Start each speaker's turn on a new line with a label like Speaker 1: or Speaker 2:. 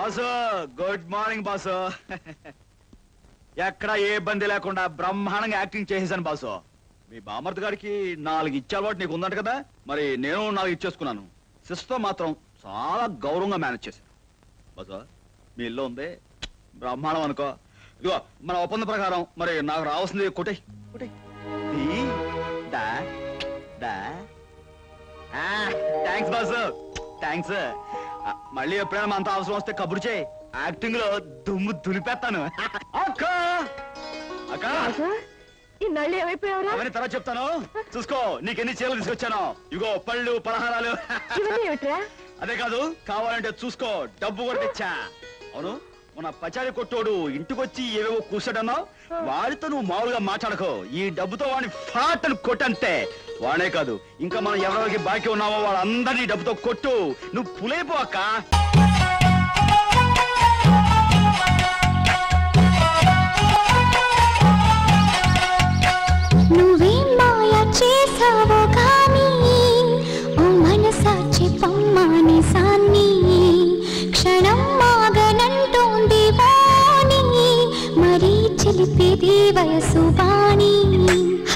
Speaker 1: Boss good morning boss. ఎక్కడ ఏ ఇబ్బంది లేకుండా బ్రహ్మాండంగా యాక్టింగ్ చేసేసాను బాసు. మీ బామర్ది గారికి 4 ఇచ్చే అలవాటు నీకు ఉందంట కదా, మరి నేను 4 ఇచ్చేసుకున్నాను. సిస్టర్తో మాత్రం చాలా గౌరవంగా మేనేజ్ చేశాను బాసు. మీ ఇల్లు ఉంది బ్రహ్మాండం అనుకో. ఇదిగో మన ఒప్పంద ప్రకారం మరి నాకు రావాల్సింది కొట్టే కొట్టే. Thanks boss, thanks. మళ్ళీ ఎప్పుడైనా అంత అవసరం వస్తే కబురు చేయి, యాక్టింగ్ లో దుమ్ము దులిపేస్తాను. అక్క అక్క
Speaker 2: ఇన్నాళ్ళు ఏమైపోయావురా?
Speaker 1: అవన్నీ తర్వాత చెప్తాను, చూసుకో. నీకెన్ని చీరలు తీసుకొచ్చాను, ఇగో పళ్ళు పలహారాలు. అదే కాదు, కావాలంటే చూసుకో, డబ్బు కూడా తెచ్చా. అవును, మన పచారీ కొట్టోడు ఇంటికొచ్చి ఏవేవో కూర్చాడన్నావు, వాడితో నువ్వు మామూలుగా మాట్లాడకో. ఈ డబ్బుతో వాడిని ఫాట్ అని కొట్టంతే. వాడే కాదు, ఇంకా మనం ఎవరికి బాకీ ఉన్నామో వాళ్ళందరినీ డబ్బుతో కొట్టు. నువ్వు పులైపో అక్క.
Speaker 3: నువ్వేం మాయ చేసావో కానీ ఓ మనసాచి పమ్మాని సాన్ని క్షణం మాగనంటోంది వాణి మరీ చిలిపేది వయసు బాణి.